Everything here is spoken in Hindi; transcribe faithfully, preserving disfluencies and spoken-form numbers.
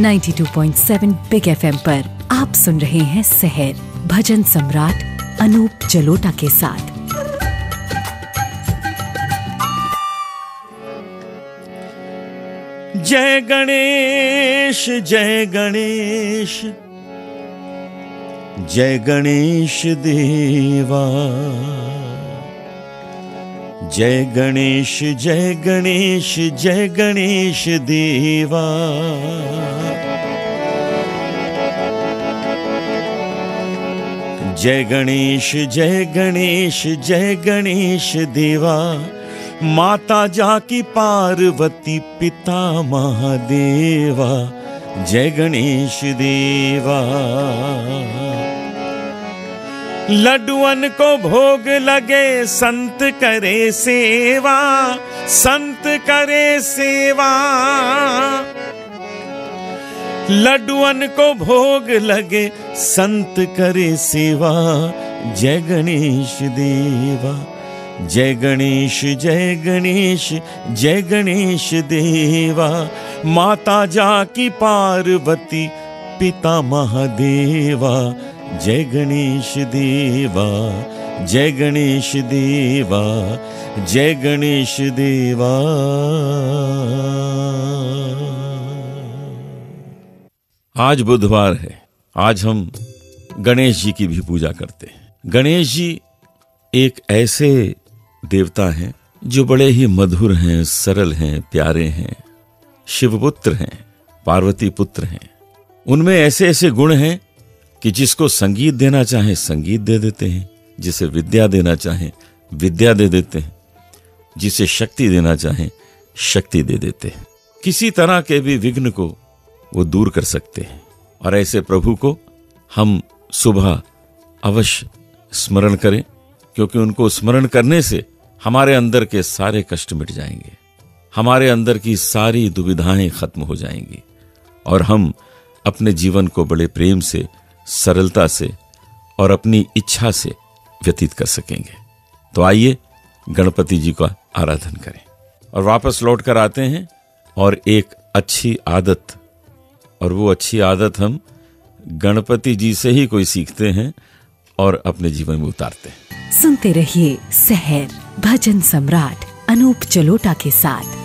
बानवे पॉइंट सात बिग एफएम पर आप सुन रहे हैं सहर भजन सम्राट अनूप जलोटा के साथ। जय गणेश जय गणेश जय गणेश देवा, जय गणेश जय गणेश जय गणेश देवा। जय गणेश जय गणेश जय गणेश देवा, माता जाकी पार्वती पिता महादेवा। जय गणेश देवा। लड्डुअन को भोग लगे संत करे सेवा, संत करे सेवा। लड्डुअन को भोग लगे संत करे सेवा। जय गणेश देवा, जय गणेश जय गणेश जय गणेश देवा, माता जाकी पार्वती पिता महादेवा। जय गणेश देवा, जय गणेश देवा, जय गणेश देवा। आज बुधवार है, आज हम गणेश जी की भी पूजा करते हैं। गणेश जी एक ऐसे देवता हैं जो बड़े ही मधुर हैं, सरल हैं, प्यारे हैं, शिवपुत्र हैं, पार्वती पुत्र हैं। उनमें ऐसे ऐसे गुण हैं कि जिसको संगीत देना चाहे संगीत दे देते हैं, जिसे विद्या देना चाहे विद्या दे देते हैं, जिसे शक्ति देना चाहे शक्ति दे देते हैं। किसी तरह के भी विघ्न को वो दूर कर सकते हैं। और ऐसे प्रभु को हम सुबह अवश्य स्मरण करें, क्योंकि उनको स्मरण करने से हमारे अंदर के सारे कष्ट मिट जाएंगे, हमारे अंदर की सारी दुविधाएं खत्म हो जाएंगी और हम अपने जीवन को बड़े प्रेम से, सरलता से और अपनी इच्छा से व्यतीत कर सकेंगे। तो आइए गणपति जी का आराधन करें और वापस लौट कर आते हैं और एक अच्छी आदत, और वो अच्छी आदत हम गणपति जी से ही कोई सीखते हैं और अपने जीवन में उतारते हैं। सुनते रहिए सहर भजन सम्राट अनूप जलोटा के साथ।